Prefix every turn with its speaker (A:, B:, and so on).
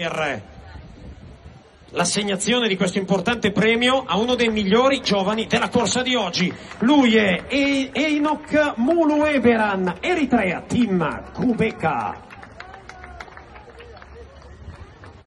A: per l'assegnazione di questo importante premio a uno dei migliori giovani della corsa di oggi. Lui è Enoch Mulueberan, Eritrea, Team Kubeka.